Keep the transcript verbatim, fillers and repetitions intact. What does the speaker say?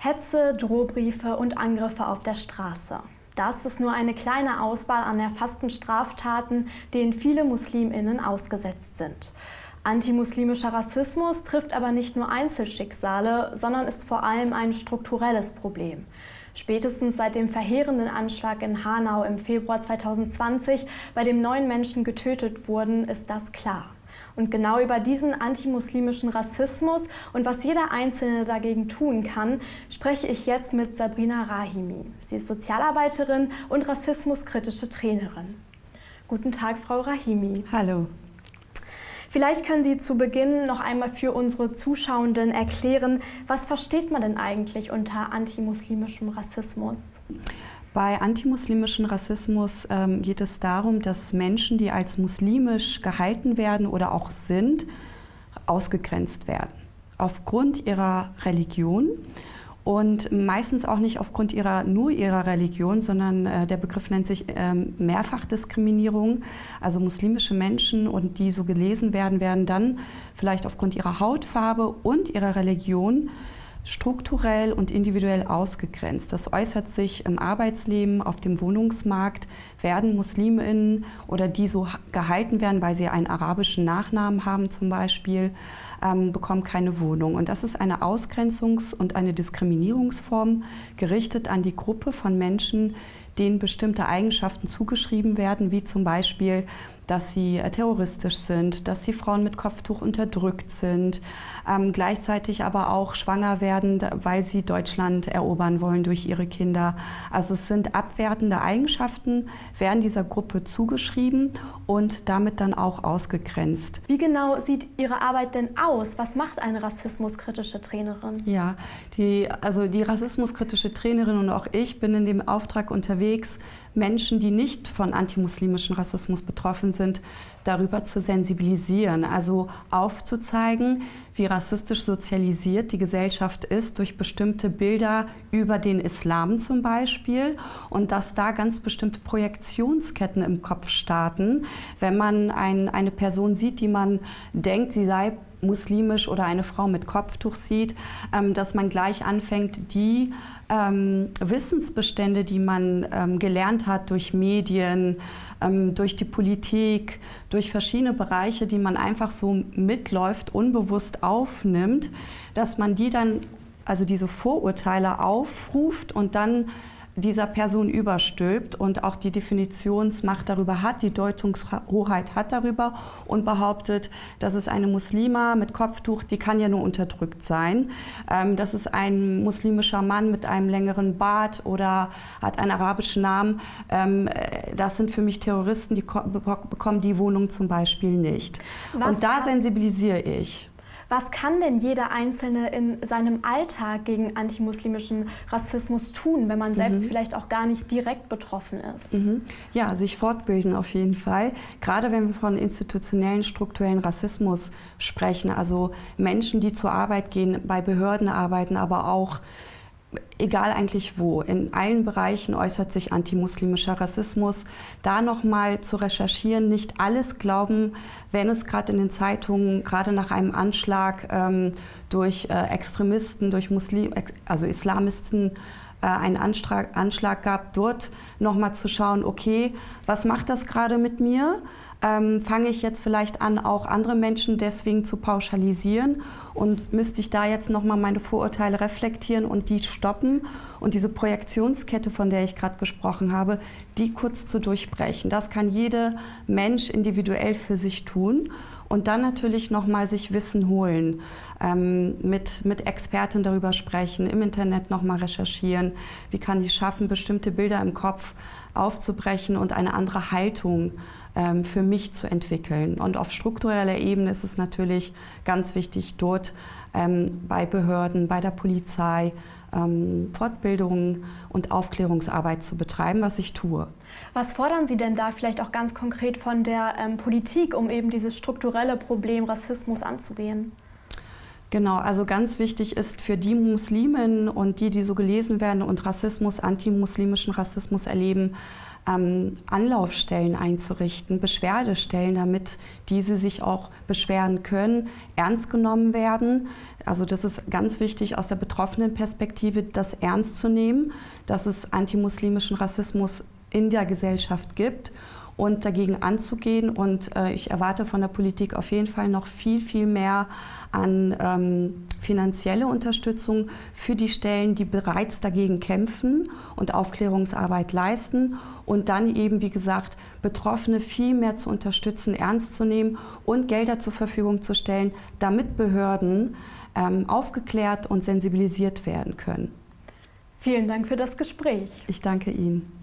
Hetze, Drohbriefe und Angriffe auf der Straße. Das ist nur eine kleine Auswahl an erfassten Straftaten, denen viele MuslimInnen ausgesetzt sind. Antimuslimischer Rassismus trifft aber nicht nur Einzelschicksale, sondern ist vor allem ein strukturelles Problem. Spätestens seit dem verheerenden Anschlag in Hanau im Februar zweitausendzwanzig, bei dem neun Menschen getötet wurden, ist das klar. Und genau über diesen antimuslimischen Rassismus und was jeder Einzelne dagegen tun kann, spreche ich jetzt mit Sabrina Rahimi. Sie ist Sozialarbeiterin und rassismuskritische Trainerin. Guten Tag, Frau Rahimi. Hallo. Vielleicht können Sie zu Beginn noch einmal für unsere Zuschauenden erklären, was versteht man denn eigentlich unter antimuslimischem Rassismus? Bei antimuslimischem Rassismus ähm, geht es darum, dass Menschen, die als muslimisch gehalten werden oder auch sind, ausgegrenzt werden. Aufgrund ihrer Religion und meistens auch nicht aufgrund ihrer, nur ihrer Religion, sondern äh, der Begriff nennt sich ähm, Mehrfachdiskriminierung. Also muslimische Menschen, und die so gelesen werden, werden dann vielleicht aufgrund ihrer Hautfarbe und ihrer Religion strukturell und individuell ausgegrenzt. Das äußert sich im Arbeitsleben, auf dem Wohnungsmarkt, werden MuslimInnen oder die so gehalten werden, weil sie einen arabischen Nachnamen haben zum Beispiel, ähm, bekommen keine Wohnung. Und das ist eine Ausgrenzungs- und eine Diskriminierungsform, gerichtet an die Gruppe von Menschen, denen bestimmte Eigenschaften zugeschrieben werden, wie zum Beispiel, dass sie terroristisch sind, dass die Frauen mit Kopftuch unterdrückt sind, ähm, gleichzeitig aber auch schwanger werden, weil sie Deutschland erobern wollen durch ihre Kinder. Also es sind abwertende Eigenschaften, werden dieser Gruppe zugeschrieben und damit dann auch ausgegrenzt. Wie genau sieht Ihre Arbeit denn aus? Was macht eine rassismuskritische Trainerin? Ja, die, also die rassismuskritische Trainerin und auch ich bin in dem Auftrag unterwegs, Menschen, die nicht von antimuslimischem Rassismus betroffen sind, darüber zu sensibilisieren, also aufzuzeigen, wie rassistisch sozialisiert die Gesellschaft ist durch bestimmte Bilder über den Islam zum Beispiel, und dass da ganz bestimmte Projektionsketten im Kopf starten, wenn man ein, eine Person sieht, die man denkt, sie sei muslimisch, oder eine Frau mit Kopftuch sieht, ähm, dass man gleich anfängt, die ähm, Wissensbestände, die man ähm, gelernt hat durch Medien, ähm, durch die Politik, durch verschiedene Bereiche, die man einfach so mitläuft, unbewusst aufnimmt, dass man die dann, also diese Vorurteile aufruft und dann dieser Person überstülpt und auch die Definitionsmacht darüber hat, die Deutungshoheit hat darüber, und behauptet, das ist eine Muslima mit Kopftuch, die kann ja nur unterdrückt sein. Ähm, das ist ein muslimischer Mann mit einem längeren Bart oder hat einen arabischen Namen. Ähm, das sind für mich Terroristen, die bekommen die Wohnung zum Beispiel nicht. Was und da sensibilisiere ich. Was kann denn jeder Einzelne in seinem Alltag gegen antimuslimischen Rassismus tun, wenn man selbst mhm. vielleicht auch gar nicht direkt betroffen ist? Mhm. Ja, sich fortbilden auf jeden Fall. Gerade wenn wir von institutionellen, strukturellen Rassismus sprechen, also Menschen, die zur Arbeit gehen, bei Behörden arbeiten, aber auch egal eigentlich wo, in allen Bereichen äußert sich antimuslimischer Rassismus. Da nochmal zu recherchieren, nicht alles glauben, wenn es gerade in den Zeitungen, gerade nach einem Anschlag ähm, durch äh, Extremisten, durch Muslim, also Islamisten, äh, einen Anschlag, Anschlag gab, dort nochmal zu schauen, okay, was macht das gerade mit mir? Ähm, fange ich jetzt vielleicht an, auch andere Menschen deswegen zu pauschalisieren, und müsste ich da jetzt nochmal meine Vorurteile reflektieren und die stoppen und diese Projektionskette, von der ich gerade gesprochen habe, die kurz zu durchbrechen. Das kann jeder Mensch individuell für sich tun. Und dann natürlich nochmal sich Wissen holen, ähm, mit, mit Experten darüber sprechen, im Internet nochmal recherchieren, wie kann ich schaffen, bestimmte Bilder im Kopf aufzubrechen und eine andere Haltung ähm, für mich zu entwickeln. Und auf struktureller Ebene ist es natürlich ganz wichtig, dort ähm, bei Behörden, bei der Polizei, ähm, Fortbildungen und Aufklärungsarbeit zu betreiben, was ich tue. Was fordern Sie denn da vielleicht auch ganz konkret von der ähm, Politik, um eben dieses strukturelle Problem Rassismus anzugehen? Genau, also ganz wichtig ist für die Muslimen und die, die so gelesen werden und Rassismus, antimuslimischen Rassismus erleben, ähm, Anlaufstellen einzurichten, Beschwerdestellen, damit diese sich auch beschweren können, ernst genommen werden. Also das ist ganz wichtig aus der betroffenen Perspektive, das ernst zu nehmen, dass es antimuslimischen Rassismus in der Gesellschaft gibt und dagegen anzugehen. Und äh, ich erwarte von der Politik auf jeden Fall noch viel, viel mehr an ähm, finanzielle Unterstützung für die Stellen, die bereits dagegen kämpfen und Aufklärungsarbeit leisten. Und dann eben, wie gesagt, Betroffene viel mehr zu unterstützen, ernst zu nehmen und Gelder zur Verfügung zu stellen, damit Behörden ähm, aufgeklärt und sensibilisiert werden können. Vielen Dank für das Gespräch. Ich danke Ihnen.